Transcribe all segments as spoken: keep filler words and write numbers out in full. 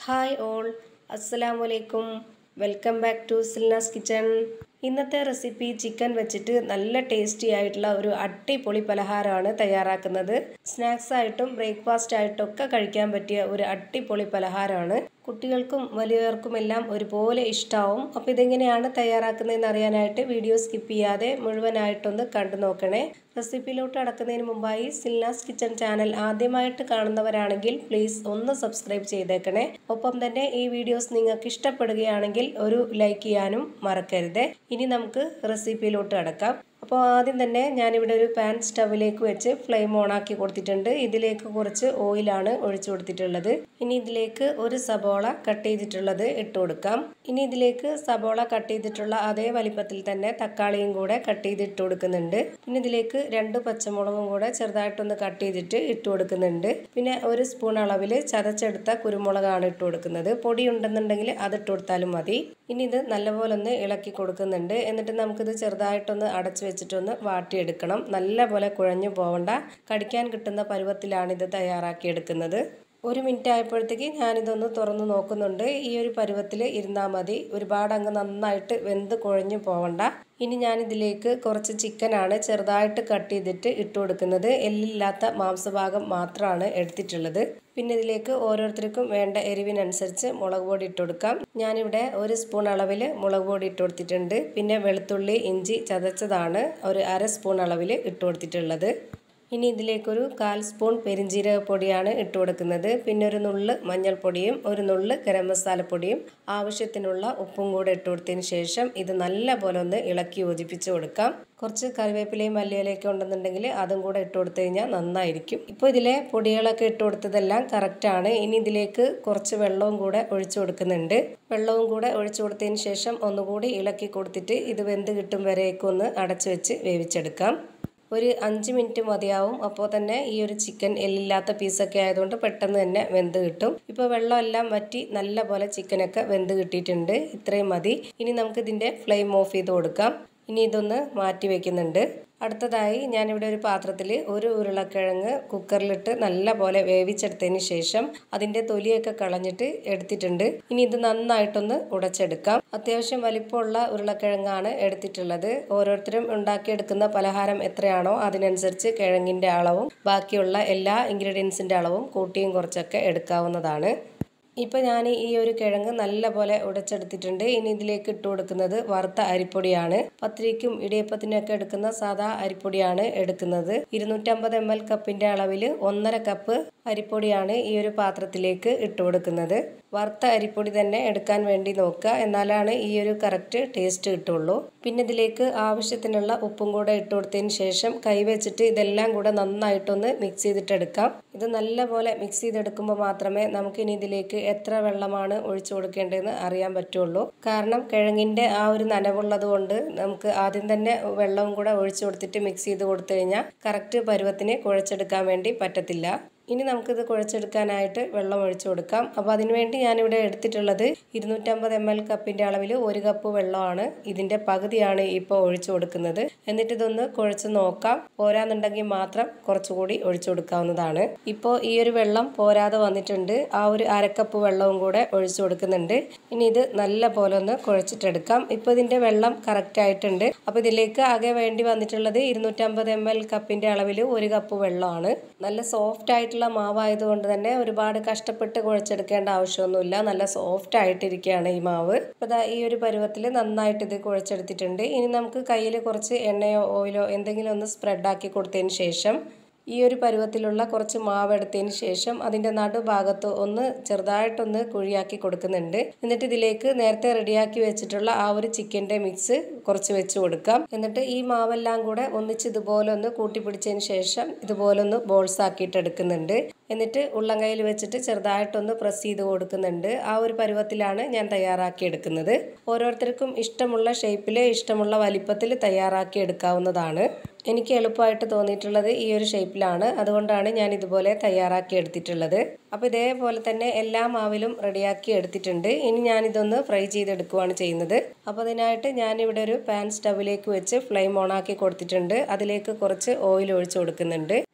Hi all, അസ്സലാമു അലൈക്കും. Welcome back to Silna's kitchen. ഇന്നത്തെ റെസിപ്പി ചിക്കൻ വെച്ചിട്ട് നല്ല ടേസ്റ്റി ആയിട്ടുള്ള ഒരു അടിപൊളി പലഹാരമാണ് തയ്യാറാക്കുന്നത്. സ്നാക്സ് ആയിട്ടും ബ്രേക്ക്ഫാസ്റ്റ് ആയിട്ടും ഒക്കെ കഴിക്കാൻ പറ്റിയ ഒരു അടിപൊളി പലഹാരമാണ്. കുട്ടികൾക്കും വലിയവർക്കും എല്ലാം ഒരുപോലെ ഇഷ്ടമാവും. അപ്പോൾ ഇതെങ്ങനെയാണ് തയ്യാറാക്കുന്നതെന്ന് അറിയാനായിട്ട് വീഡിയോ സ്കിപ്പ് ചെയ്യാതെ മുഴുവനായിട്ടൊന്ന് കണ്ടു നോക്കണേ. റെസിപ്പിയിലോട്ട് കടക്കുന്നതിന് മുമ്പായി സിൽനാസ് കിച്ചൺ ചാനൽ ആദ്യമായിട്ട് കാണുന്നവരാണെങ്കിൽ പ്ലീസ് ഒന്ന് സബ്സ്ക്രൈബ് ചെയ്തേക്കണേ. ഒപ്പം തന്നെ ഈ വീഡിയോസ് നിങ്ങൾക്ക് ഇഷ്ടപ്പെടുകയാണെങ്കിൽ ഒരു ലൈക്ക് ചെയ്യാനും മറക്കരുത്. ഇനി നമുക്ക് റെസിപ്പിയിലോട്ട് കടക്കാം. അപ്പോൾ ആദ്യം തന്നെ ഞാനിവിടെ ഒരു പാൻ സ്റ്റവിലേക്ക് വെച്ച് ഫ്ലെയിം ഓൺ ആക്കി കൊടുത്തിട്ടുണ്ട്. ഇതിലേക്ക് കുറച്ച് ഓയിലാണ് ഒഴിച്ചു കൊടുത്തിട്ടുള്ളത്. ഇനി ഇതിലേക്ക് ഒരു സബോള കട്ട് ചെയ്തിട്ടുള്ളത് ഇട്ട് കൊടുക്കാം. ഇനി ഇതിലേക്ക് സബോള കട്ട് ചെയ്തിട്ടുള്ള അതേ വലിപ്പത്തിൽ തന്നെ തക്കാളിയും കൂടെ കട്ട് ചെയ്ത് ഇട്ട് കൊടുക്കുന്നുണ്ട്. പിന്നെ ഇതിലേക്ക് രണ്ട് പച്ചമുളകും കൂടെ ചെറുതായിട്ടൊന്ന് കട്ട് ചെയ്തിട്ട് ഇട്ട് കൊടുക്കുന്നുണ്ട്. പിന്നെ ഒരു സ്പൂൺ അളവിൽ ചതച്ചെടുത്ത കുരുമുളകാണ് ഇട്ട് കൊടുക്കുന്നത്. പൊടി ഉണ്ടെന്നുണ്ടെങ്കിൽ അത് ഇട്ട് കൊടുത്താലും മതി. ഇനി ഇത് നല്ലപോലെ ഒന്ന് ഇളക്കി കൊടുക്കുന്നുണ്ട്. എന്നിട്ട് നമുക്കിത് ചെറുതായിട്ടൊന്ന് അടച്ചു വെച്ചിട്ടൊന്ന് വാട്ടിയെടുക്കണം. നല്ലപോലെ കുഴഞ്ഞു പോവണ്ട, കടിക്കാൻ കിട്ടുന്ന പരുവത്തിലാണ് ഇത് തയ്യാറാക്കിയെടുക്കുന്നത്. ഒരു മിനിറ്റ് ആയപ്പോഴത്തേക്ക് ഞാനിതൊന്ന് തുറന്ന് നോക്കുന്നുണ്ട്. ഈ ഒരു പരുവത്തിൽ ഇരുന്നാൽ മതി. ഒരുപാട് അങ്ങ് നന്നായിട്ട് വെന്ത് കുഴഞ്ഞു പോവണ്ട. ഇനി ഞാനിതിലേക്ക് കുറച്ച് ചിക്കനാണ് ചെറുതായിട്ട് കട്ട് ചെയ്തിട്ട് ഇട്ട് കൊടുക്കുന്നത്. എല്ലില്ലാത്ത മാംസഭാഗം മാത്രമാണ് എടുത്തിട്ടുള്ളത്. പിന്നെ ഇതിലേക്ക് ഓരോരുത്തർക്കും വേണ്ട എരിവിനനുസരിച്ച് മുളക് പൊടി ഇട്ട് കൊടുക്കാം. ഞാനിവിടെ ഒരു സ്പൂൺ അളവിൽ മുളക് പൊടി ഇട്ട് കൊടുത്തിട്ടുണ്ട്. പിന്നെ വെളുത്തുള്ളി ഇഞ്ചി ചതച്ചതാണ് ഒരു അര സ്പൂൺ അളവിൽ ഇട്ട് കൊടുത്തിട്ടുള്ളത്. ഇനി ഇതിലേക്കൊരു കാൽ സ്പൂൺ പെരിഞ്ജീരകപ്പൊടിയാണ് ഇട്ട് കൊടുക്കുന്നത്. പിന്നെ ഒരു നുള്ള് മഞ്ഞൾപ്പൊടിയും ഒരു നുള്ള് ഗരം മസാലപ്പൊടിയും ആവശ്യത്തിനുള്ള ഉപ്പും കൂടെ ഇട്ട് കൊടുത്തതിന് ശേഷം ഇത് നല്ല പോലെ ഒന്ന് ഇളക്കി യോജിപ്പിച്ച് കൊടുക്കാം. കുറച്ച് കറിവേപ്പിലയും മല്ലിയിലയൊക്കെ ഉണ്ടെന്നുണ്ടെങ്കിൽ അതും കൂടെ ഇട്ട് കൊടുത്തു കഴിഞ്ഞാൽ നന്നായിരിക്കും. ഇപ്പോൾ ഇതിലെ പൊടികളൊക്കെ ഇട്ട് കൊടുത്തതെല്ലാം കറക്റ്റാണ്. ഇനി ഇതിലേക്ക് കുറച്ച് വെള്ളവും കൂടെ ഒഴിച്ചു കൊടുക്കുന്നുണ്ട്. വെള്ളവും കൂടെ ഒഴിച്ചു കൊടുത്തതിന് ശേഷം ഒന്നുകൂടി ഇളക്കി കൊടുത്തിട്ട് ഇത് വെന്ത് കിട്ടും വരേക്കൊന്ന് അടച്ചു വെച്ച് വേവിച്ചെടുക്കാം. ഒരു അഞ്ച് മിനിറ്റ് മതിയാവും. അപ്പോൾ തന്നെ ഈ ഒരു ചിക്കൻ എല്ലില്ലാത്ത പീസൊക്കെ ആയതുകൊണ്ട് പെട്ടെന്ന് തന്നെ വെന്ത് കിട്ടും. ഇപ്പോൾ വെള്ളമെല്ലാം വറ്റി നല്ല പോലെ ചിക്കനൊക്കെ വെന്ത് കിട്ടിയിട്ടുണ്ട്. ഇത്രയും മതി. ഇനി നമുക്ക് ഇതിൻ്റെ ഫ്ലെയിം ഓഫ് ചെയ്ത് കൊടുക്കാം. ഇനി ഇതൊന്ന് മാറ്റി വെക്കുന്നുണ്ട്. അടുത്തതായി ഞാനിവിടെ ഒരു പാത്രത്തിൽ ഒരു ഉരുളക്കിഴങ്ങ് കുക്കറിലിട്ട് നല്ല പോലെ വേവിച്ചെടുത്തതിന് ശേഷം അതിൻ്റെ തൊലിയൊക്കെ കളഞ്ഞിട്ട് എടുത്തിട്ടുണ്ട്. ഇനി ഇത് നന്നായിട്ടൊന്ന് ഉടച്ചെടുക്കാം. അത്യാവശ്യം വലിപ്പമുള്ള ഉരുളക്കിഴങ്ങാണ് എടുത്തിട്ടുള്ളത്. ഓരോരുത്തരും ഉണ്ടാക്കിയെടുക്കുന്ന പലഹാരം എത്രയാണോ അതിനനുസരിച്ച് കിഴങ്ങിൻ്റെ അളവും ബാക്കിയുള്ള എല്ലാ ഇൻഗ്രീഡിയൻസിൻ്റെ അളവും കൂട്ടിയും കുറച്ചൊക്കെ എടുക്കാവുന്നതാണ്. ഇപ്പോൾ ഞാൻ ഈ ഒരു കിഴങ്ങ് നല്ല പോലെ ഉടച്ചെടുത്തിട്ടുണ്ട്. ഇനി ഇതിലേക്ക് ഇട്ട് കൊടുക്കുന്നത് വറുത്ത അരിപ്പൊടിയാണ്. പത്തിരിക്കും ഇടിയപ്പത്തിനൊക്കെ എടുക്കുന്ന സാധാ അരിപ്പൊടിയാണ് എടുക്കുന്നത്. ഇരുന്നൂറ്റമ്പത് എം എൽ കപ്പിൻ്റെ അളവിൽ ഒന്നര കപ്പ് അരിപ്പൊടിയാണ് ഈ ഒരു പാത്രത്തിലേക്ക് ഇട്ട് കൊടുക്കുന്നത്. വറുത്ത അരിപ്പൊടി തന്നെ എടുക്കാൻ വേണ്ടി നോക്കുക, എന്നാലാണ് ഈ ഒരു കറക്റ്റ് ടേസ്റ്റ് കിട്ടുള്ളൂ. പിന്നെ ഇതിലേക്ക് ആവശ്യത്തിനുള്ള ഉപ്പും കൂടെ ഇട്ട് കൊടുത്തതിന് ശേഷം കൈവച്ചിട്ട് ഇതെല്ലാം കൂടെ നന്നായിട്ടൊന്ന് മിക്സ് ചെയ്തിട്ടെടുക്കാം. ഇത് നല്ലപോലെ മിക്സ് ചെയ്തെടുക്കുമ്പോൾ മാത്രമേ നമുക്കിനി ഇതിലേക്ക് എത്ര വെള്ളമാണ് ഒഴിച്ചു കൊടുക്കേണ്ടതെന്ന് അറിയാൻ പറ്റുള്ളൂ. കാരണം കിഴങ്ങിൻ്റെ ആ ഒരു നനവുള്ളത് കൊണ്ട് നമുക്ക് ആദ്യം തന്നെ വെള്ളവും കൂടെ ഒഴിച്ചു കൊടുത്തിട്ട് മിക്സ് ചെയ്ത് കൊടുത്തു കഴിഞ്ഞാൽ കറക്റ്റ് പരുവത്തിന് കുഴച്ചെടുക്കാൻ വേണ്ടി പറ്റത്തില്ല. ഇനി നമുക്കിത് കുഴച്ചെടുക്കാനായിട്ട് വെള്ളം ഒഴിച്ചു കൊടുക്കാം. അപ്പോൾ അതിനുവേണ്ടി ഞാനിവിടെ എടുത്തിട്ടുള്ളത് ഇരുന്നൂറ്റമ്പത് എം എൽ കപ്പിൻ്റെ അളവിൽ ഒരു കപ്പ് വെള്ളമാണ്. ഇതിൻ്റെ പകുതിയാണ് ഇപ്പോൾ ഒഴിച്ചു കൊടുക്കുന്നത്. എന്നിട്ട് ഇതൊന്ന് കുഴച്ച് നോക്കാം. പോരാന്നുണ്ടെങ്കിൽ മാത്രം കുറച്ചുകൂടി ഒഴിച്ചു കൊടുക്കാവുന്നതാണ്. ഇപ്പോൾ ഈ ഒരു വെള്ളം പോരാതെ വന്നിട്ടുണ്ട്. ആ ഒരു അരക്കപ്പ് വെള്ളവും കൂടെ ഒഴിച്ചു കൊടുക്കുന്നുണ്ട്. ഇനി ഇത് നല്ല പോലെ ഒന്ന് കുഴച്ചിട്ടെടുക്കാം. ഇപ്പോൾ ഇതിൻ്റെ വെള്ളം കറക്റ്റ് ആയിട്ടുണ്ട്. അപ്പോൾ ഇതിലേക്ക് ആകെ വേണ്ടി വന്നിട്ടുള്ളത് ഇരുന്നൂറ്റമ്പത് എം എൽ കപ്പിൻ്റെ അളവിൽ ഒരു കപ്പ് വെള്ളമാണ്. നല്ല സോഫ്റ്റ് ആയിട്ട് മാവായതുകൊണ്ട് തന്നെ ഒരുപാട് കഷ്ടപ്പെട്ട് കുഴച്ചെടുക്കേണ്ട ആവശ്യമൊന്നുമില്ല. നല്ല സോഫ്റ്റ് ആയിട്ടിരിക്കുകയാണ് ഈ മാവ്. അപ്പോൾ ഈ ഒരു പരുവത്തിൽ നന്നായിട്ട് ഇത് കുഴച്ചെടുത്തിട്ടുണ്ട്. ഇനി നമുക്ക് കയ്യിൽ കുറച്ച് എണ്ണയോ ഓയിലോ എന്തെങ്കിലും ഒന്ന് സ്പ്രെഡാക്കി കൊടുത്തതിന് ശേഷം ഈ ഒരു പരുവത്തിലുള്ള കുറച്ച് മാവ് എടുത്തതിന് ശേഷം അതിൻ്റെ നടുഭാഗത്ത് ഒന്ന് ചെറുതായിട്ടൊന്ന് കുഴിയാക്കി കൊടുക്കുന്നുണ്ട്. എന്നിട്ട് ഇതിലേക്ക് നേരത്തെ റെഡിയാക്കി വെച്ചിട്ടുള്ള ആ ഒരു ചിക്കൻ്റെ മിക്സ് കുറച്ച് വെച്ച് കൊടുക്കാം. എന്നിട്ട് ഈ മാവെല്ലാം കൂടെ ഒന്നിച്ച് ഇതുപോലെ ഒന്ന് കൂട്ടിപ്പിടിച്ചതിന് ശേഷം ഇതുപോലെ ഒന്ന് ബോൾസ് ആക്കിയിട്ട് എടുക്കുന്നുണ്ട്. എന്നിട്ട് ഉള്ളം കയ്യിൽ വെച്ചിട്ട് ചെറുതായിട്ടൊന്ന് പ്രസ് ചെയ്ത് കൊടുക്കുന്നുണ്ട്. ആ ഒരു പരുവത്തിലാണ് ഞാൻ തയ്യാറാക്കി എടുക്കുന്നത്. ഓരോരുത്തർക്കും ഇഷ്ടമുള്ള ഷേപ്പിൽ ഇഷ്ടമുള്ള വലിപ്പത്തിൽ തയ്യാറാക്കി എടുക്കാവുന്നതാണ്. എനിക്ക് എളുപ്പമായിട്ട് തോന്നിയിട്ടുള്ളത് ഈ ഒരു ഷേപ്പിലാണ്. അതുകൊണ്ടാണ് ഞാൻ ഇതുപോലെ തയ്യാറാക്കി എടുത്തിട്ടുള്ളത്. അപ്പോൾ ഇതേപോലെ തന്നെ എല്ലാ മാവിലും റെഡിയാക്കി എടുത്തിട്ടുണ്ട്. ഇനി ഞാനിതൊന്ന് ഫ്രൈ ചെയ്തെടുക്കുകയാണ് ചെയ്യുന്നത്. അപ്പോൾ അതിനായിട്ട് ഞാനിവിടെ ഒരു പാൻ സ്റ്റവിലേക്ക് വെച്ച് ഫ്ലെയിം ഓൺ ആക്കി കൊടുത്തിട്ടുണ്ട്. അതിലേക്ക് കുറച്ച് ഓയിൽ ഒഴിച്ചു കൊടുക്കുന്നുണ്ട്.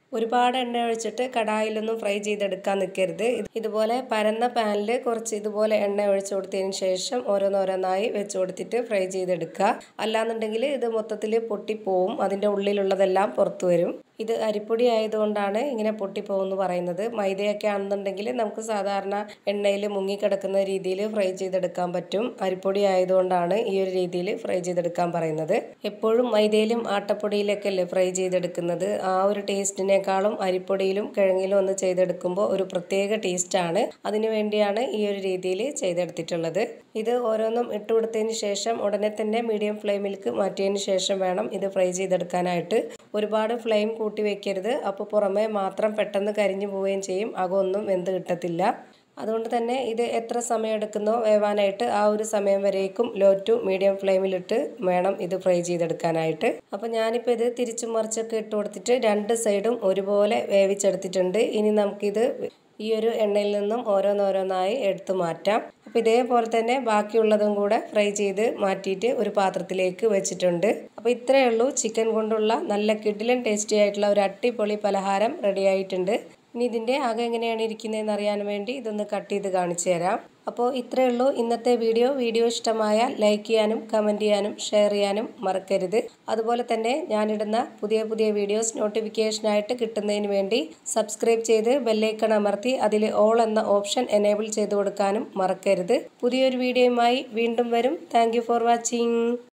ഒരുപാട് എണ്ണ ഒഴിച്ചിട്ട് കടായിലൊന്നും ഫ്രൈ ചെയ്തെടുക്കാൻ നിൽക്കരുത്. ഇതുപോലെ പരന്ന പാനിൽ കുറച്ച് ഇതുപോലെ എണ്ണ ഒഴിച്ചു കൊടുത്തതിന് ശേഷം ഓരോന്നോരോന്നായി വെച്ച് കൊടുത്തിട്ട് ഫ്രൈ ചെയ്തെടുക്കുക. അല്ലാന്നുണ്ടെങ്കിൽ ഇത് മൊത്തത്തിൽ പൊട്ടിപ്പോവും, അതിൻ്റെ ഉള്ളിലുള്ളതെല്ലാം പുറത്തു വരും. ഇത് അരിപ്പൊടി ആയതുകൊണ്ടാണ് ഇങ്ങനെ പൊട്ടിപ്പോകുമെന്ന് പറയുന്നത്. മൈദയൊക്കെ ആണെന്നുണ്ടെങ്കിൽ നമുക്ക് സാധാരണ എണ്ണയിൽ മുങ്ങിക്കിടക്കുന്ന രീതിയിൽ ഫ്രൈ ചെയ്തെടുക്കാൻ പറ്റും. അരിപ്പൊടി ആയതുകൊണ്ടാണ് ഈ ഒരു രീതിയിൽ ഫ്രൈ ചെയ്തെടുക്കാൻ പറയുന്നത്. എപ്പോഴും മൈദയിലും ആട്ടപ്പൊടിയിലൊക്കെ അല്ലേ ഫ്രൈ ചെയ്തെടുക്കുന്നത്. ആ ഒരു ടേസ്റ്റിനേക്കാളും അരിപ്പൊടിയിലും കിഴങ്ങിലും ഒന്ന് ചെയ്തെടുക്കുമ്പോൾ ഒരു പ്രത്യേക ടേസ്റ്റാണ്. അതിനു വേണ്ടിയാണ് ഈ ഒരു രീതിയിൽ ചെയ്തെടുത്തിട്ടുള്ളത്. ഇത് ഓരോന്നും ഇട്ട് കൊടുത്തതിന് ശേഷം ഉടനെ തന്നെ മീഡിയം ഫ്ലെയിമിലേക്ക് മാറ്റിയതിന് ശേഷം വേണം ഇത് ഫ്രൈ ചെയ്തെടുക്കാനായിട്ട്. ഒരുപാട് ഫ്ലെയിം കൂട്ടി വെക്കരുത്, അപ്പോൾ പുറമേ മാത്രം പെട്ടെന്ന് കരിഞ്ഞു പോവുകയും ചെയ്യും, അകമൊന്നും വെന്ത് കിട്ടത്തില്ല. അതുകൊണ്ട് തന്നെ ഇത് എത്ര സമയം എടുക്കുന്നോ വേവാനായിട്ട് ആ ഒരു സമയം വരേക്കും ലോ ടു മീഡിയം ഫ്ലെയിമിലിട്ട് വേണം ഇത് ഫ്രൈ ചെയ്തെടുക്കാനായിട്ട്. അപ്പോൾ ഞാനിപ്പോൾ ഇത് തിരിച്ചും മറിച്ചൊക്കെ ഇട്ട് കൊടുത്തിട്ട് രണ്ട് സൈഡും ഒരുപോലെ വേവിച്ചെടുത്തിട്ടുണ്ട്. ഇനി നമുക്കിത് ഈ ഒരു എണ്ണയിൽ നിന്നും ഓരോന്നോരോന്നായി എടുത്തു മാറ്റാം. അപ്പോൾ ഇതേപോലെ തന്നെ ബാക്കിയുള്ളതും കൂടെ ഫ്രൈ ചെയ്ത് മാറ്റിയിട്ട് ഒരു പാത്രത്തിലേക്ക് വെച്ചിട്ടുണ്ട്. അപ്പോൾ ഇത്രയേ ഉള്ളൂ, ചിക്കൻ കൊണ്ടുള്ള നല്ല കിടിലൻ ടേസ്റ്റി ആയിട്ടുള്ള ഒരു അടിപൊളി പലഹാരം റെഡി ആയിട്ടുണ്ട്. ഇനി ഇതിൻ്റെ അകം എങ്ങനെയാണ് ഇരിക്കുന്നതെന്ന് അറിയാൻ വേണ്ടി ഇതൊന്ന് കട്ട് ചെയ്ത് കാണിച്ചു തരാം. അപ്പോൾ ഇത്രയേ ഉള്ളൂ ഇന്നത്തെ വീഡിയോ. വീഡിയോ ഇഷ്ടമായാൽ ലൈക്ക് ചെയ്യാനും കമൻറ്റ് ചെയ്യാനും ഷെയർ ചെയ്യാനും മറക്കരുത്. അതുപോലെ തന്നെ ഞാനിടുന്ന പുതിയ പുതിയ വീഡിയോസ് നോട്ടിഫിക്കേഷനായിട്ട് കിട്ടുന്നതിന് വേണ്ടി സബ്സ്ക്രൈബ് ചെയ്ത് ബെല്ലൈക്കൺ അമർത്തി അതിൽ ഓൾ എന്ന ഓപ്ഷൻ എനേബിൾ ചെയ്ത് കൊടുക്കാനും മറക്കരുത്. പുതിയൊരു വീഡിയോയുമായി വീണ്ടും വരും. Thank you for watching.